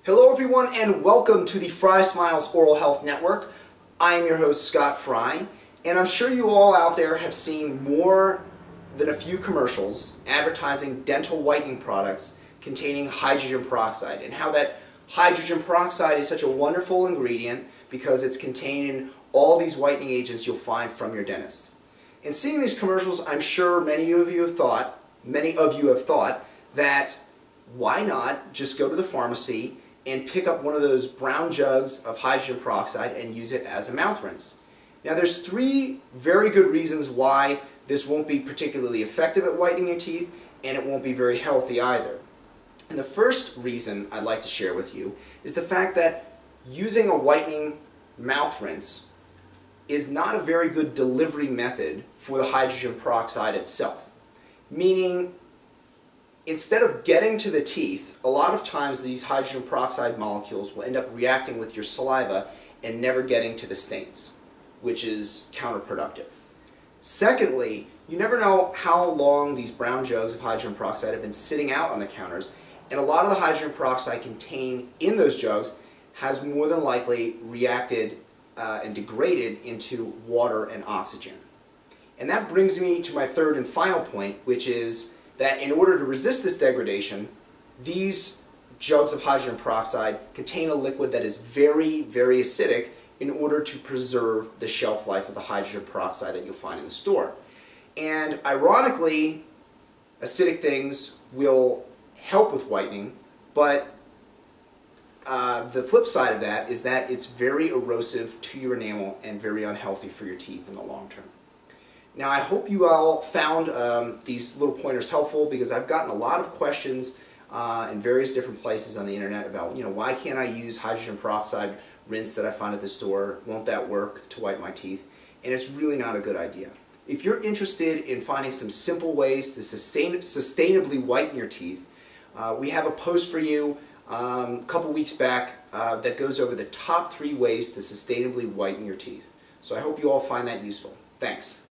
Hello everyone and welcome to the Fry Smiles Oral Health Network. I am your host Scott Fry, and I'm sure you all out there have seen more than a few commercials advertising dental whitening products containing hydrogen peroxide, and how that hydrogen peroxide is such a wonderful ingredient because it's contained in all these whitening agents you'll find from your dentist. In seeing these commercials, I'm sure many of you have thought that why not just go to the pharmacy and pick up one of those brown jugs of hydrogen peroxide and use it as a mouth rinse. Now there's three very good reasons why this won't be particularly effective at whitening your teeth, and it won't be very healthy either. And the first reason I'd like to share with you is the fact that using a whitening mouth rinse is not a very good delivery method for the hydrogen peroxide itself. Meaning, instead of getting to the teeth, a lot of times these hydrogen peroxide molecules will end up reacting with your saliva and never getting to the stains, which is counterproductive. Secondly, you never know how long these brown jugs of hydrogen peroxide have been sitting out on the counters, and a lot of the hydrogen peroxide contained in those jugs has more than likely reacted and degraded into water and oxygen. And that brings me to my third and final point, which is that in order to resist this degradation, these jugs of hydrogen peroxide contain a liquid that is very, very acidic in order to preserve the shelf life of the hydrogen peroxide that you'll find in the store. And ironically, acidic things will help with whitening, but the flip side of that is that it's very erosive to your enamel and very unhealthy for your teeth in the long term. Now, I hope you all found these little pointers helpful, because I've gotten a lot of questions in various different places on the internet about, why can't I use hydrogen peroxide rinse that I find at the store? Won't that work to whiten my teeth? And it's really not a good idea. If you're interested in finding some simple ways to sustainably whiten your teeth, we have a post for you a couple weeks back that goes over the top 3 ways to sustainably whiten your teeth. So I hope you all find that useful. Thanks.